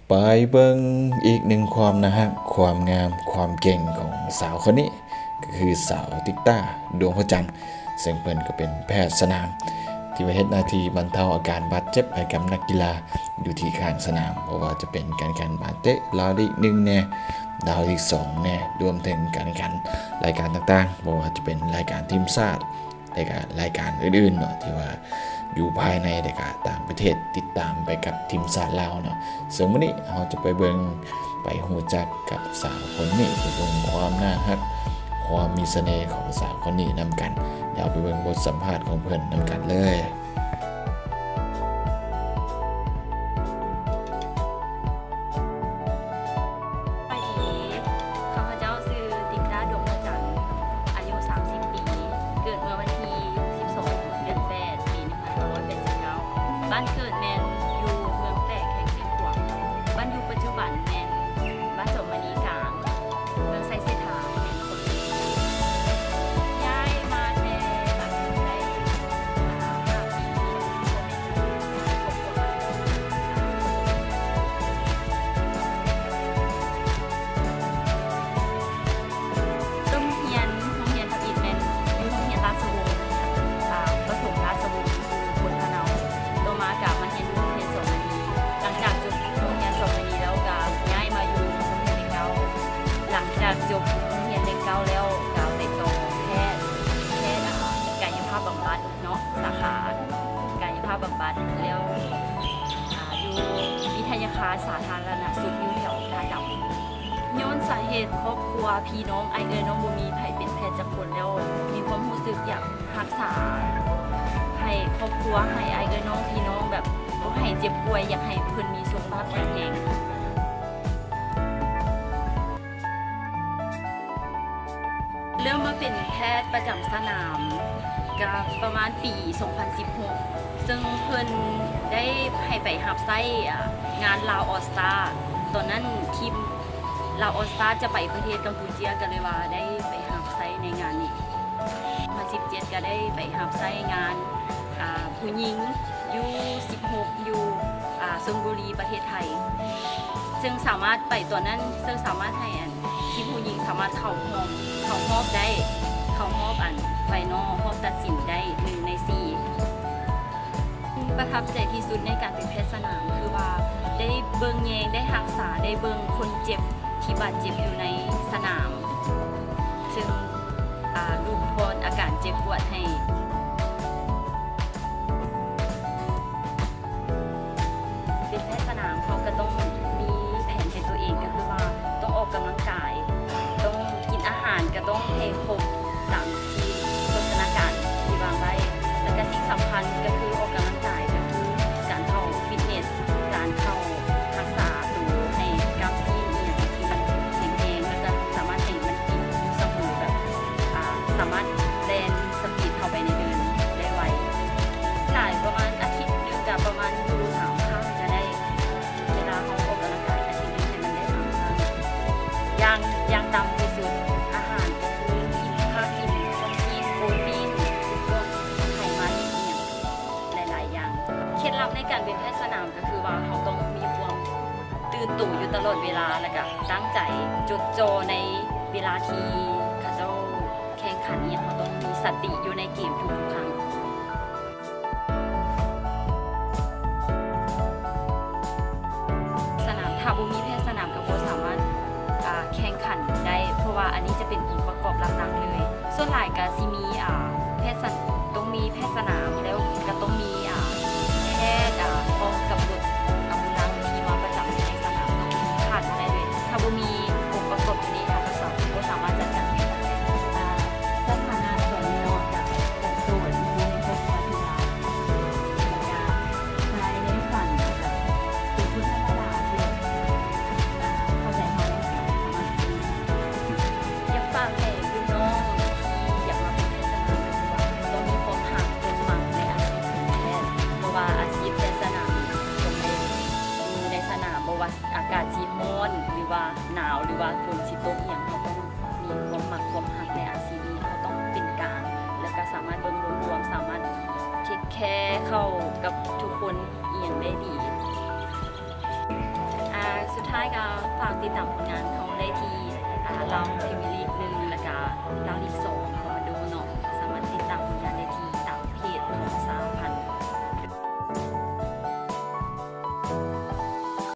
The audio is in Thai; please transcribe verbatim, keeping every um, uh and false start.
ไปเบิ่งอีกหนึ่งความนะฮะความงามความเก่งของสาวคนนี้ก็คือสาวติ๊กต้าดวงพระจันทร์ซึ่งเพิ่นก็เป็นแพทย์สนามที่มาเฮ็ดหน้าที่บรรเทาอาการบาดเจ็บให้กับนักกีฬาอยู่ที่ข้างสนามเพราะว่าจะเป็นการแข่งบาดเตะลาวลีกหนึ่งแน่ดาวลีกสองแน่รวมถึงการแข่งรายการต่างๆบ่ว่าจะเป็นรายการทีมชาติรายการรายการอื่นๆเนาะที่ว่าอยู่ภายในและก็ต่างประเทศติดตามไปกับทีมชาติลาวเนาะซึ่งวันนี้เราจะไปเบิ่งไปรู้จักกับสาวคนนี้ไปเบิ่งความน่ารักความมีเสน่ห์ของสาวคนนี้นำกันเดี๋ยวไปเบิ่งบทสัมภาษณ์ของเพิ่นนำกันเลยบ้านเกิดแมนอยู่เมืองแปะแข่งเชียงขวางบ้านอยู่ปัจจุบันแมนบ้านสมณีกลางเมืองไซเซธาแมนคนย้ายมาแต่หลังได้ห้าปีต้องเรียนโรงเรียนทับอิฐแมนอยู่โรงเรียนราชวงศ์ประถมราชวงศ์คนพะเนามากับมาเรียนโรงเรียนสมณีหลังจากจบโรงเรียนสมณีแล้วก็ย้ายมาอยู่โรงเรียนเด็กเก้าหลังจากจบโรงเรียนเด็กเก้าแล้วก็ไปต่อแพทย์แพทย์กายภาพบำบัดเนาะสาขากายภาพบำบัดแล้วอยู่วิทยาคารสาธารณสุขอยู่แถวท่าดำย้อนสาเหตุครอบครัวพี่น้องไอเอ๋ยน้องบุมีไผเป็นแพทย์จักคนแล้วมีความรู้สึกอยากรักษาให้ครอบครัวให้ไอ้เอ้ยน้องพี่น้องแบบบ่ให้เจ็บป่วยอยากให้เพิ่นมีสุขภาพแข็งแรงเริ่มมาเป็นแพทย์ประจำสนามก็ประมาณปีสองพันสิบหกซึ่งเพิ่นได้ให้ไปรับไส้งานลาวออสตาตอนนั้นทีมลาวออสตาจะไปประเทศกัมพูชากันเลยว่าได้ไปรับไส้ในงานนี้มาสิบเจ็ดก็ได้ไปรับไส้งานผู้หญิงอยู่สิบหกอยู่ชลบุรีประเทศไทยซึ่งสามารถไปตัวนั้นซึ่งสามารถให้อันที่ผู้หญิงสามารถเข้าห้องเข้าห้องได้เข้าห้องอันไฟนอลห้องตัดสินได้หนึ่งในสี่ประทับใจที่สุดในการเป็นแพทย์สนามคือว่าได้เบิ่งแยงได้รักษาได้เบิ่งคนเจ็บที่บาดเจ็บอยู่ในสนามซึ่งลูกพรอาการเจ็บปวดให้เป็นแพทย์สนามเขาก็ต้องมีแผนให้ตัวเองก็คือว่าต้องออกกำลังกายต้องกินอาหารก็ต้องให้ครบตามที่โภชนาการที่วางไว้แล้วก็สิ่งสำคัญก็คือออกกำลังกายก็คือการเข้าฟิตเนสการเข้ารักษาตัวให้กล้ามเนื้อที่มันแข็งแรงแล้วก็สามารถให้มันกินสมูทแบบสามารถแลนสปีดเข้าไปในเดินได้ไวหลายประมาณอาทิตย์นึงกับประมาณดูสามครั้งจะได้เวลาเขาออกกำลังกายอาทิตย์นึงให้มันได้สามครั้งอย่างอย่างต่ำที่สุดอาหารก็คือกินผักกินชีสโปรตีนพวกไขมันเนี่ยหลายๆอย่างเคล็ดลับในการเป็นแพทย์สนามก็คือว่าเขาต้องมีความตื่นตู่อยู่ตลอดเวลาแล้วก็ตั้งใจจดจ่อในเวลาที่เขาเจ้าแข่งขันเนี่ยเขาต้องมีสติอยู่ในเกมทุกครั้งสนามถ้าบุมีแพทย์สนามก็บ่สามารถแข่งขันได้เพราะว่าอันนี้จะเป็นองค์ประกอบหลักๆเลยส่วนหลายก็สิมีแพทย์ต้องมีแพทย์สนามแล้วก็ต้องมีแพทย์พร้อมกับรถอัมบูลันซ์ที่มาประจำในสนามขาดอะไรเลยถ้าบุมีองค์ประกอบนี้เขาก็สามารถจัดการได้สถานะส่วนนี้กับกับส่วนในพวกวัฒนธรรมภายในฝันกับเป็นพุทธศาสนาที่เข้าใจเขาอยากฝากให้พี่น้องที่อยากมาเป็นแพทย์สนามต้องมีความหักความหมั่นในอาชีพแพทย์เพราะว่าอาชีพแพทย์สนามตรงนี้อยู่ในสนามเพราะว่าอากาศที่ร้อนหรือว่าหนาวหรือว่าฝนที่ตกอย่างเขาต้องมีความหมักความหักในอาชีพนี้เขาต้องเป็นกลางแล้วก็สามารถเบิ่งรวมๆสามารถเทคแคร์เข้ากับทุกคนเอียงได้ดีท้ายก็ฝากติดตามผลงานของได้ที่อ่าลาวพรีเมียร์ลีกหนึ่งและก็ลาวลีกส